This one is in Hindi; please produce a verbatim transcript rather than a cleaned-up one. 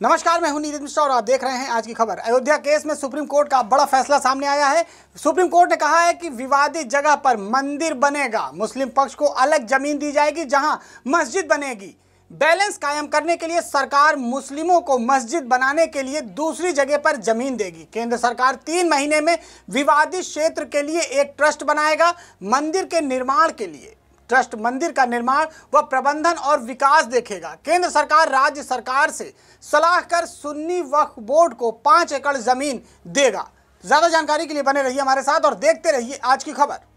नमस्कार, मैं हूं नीरज मिश्रा और आप देख रहे हैं आज की खबर। अयोध्या केस में सुप्रीम कोर्ट का बड़ा फैसला सामने आया है। सुप्रीम कोर्ट ने कहा है कि विवादित जगह पर मंदिर बनेगा, मुस्लिम पक्ष को अलग जमीन दी जाएगी जहां मस्जिद बनेगी। बैलेंस कायम करने के लिए सरकार मुस्लिमों को मस्जिद बनाने के लिए दूसरी जगह पर जमीन देगी। केंद्र सरकार तीन महीने में विवादित क्षेत्र के लिए एक ट्रस्ट बनाएगा। मंदिर के निर्माण के लिए ट्रस्ट मंदिर का निर्माण व प्रबंधन और विकास देखेगा। केंद्र सरकार राज्य सरकार से सलाह कर सुन्नी वक्फ बोर्ड को पांच एकड़ जमीन देगा। ज्यादा जानकारी के लिए बने रहिए हमारे साथ और देखते रहिए आज की खबर।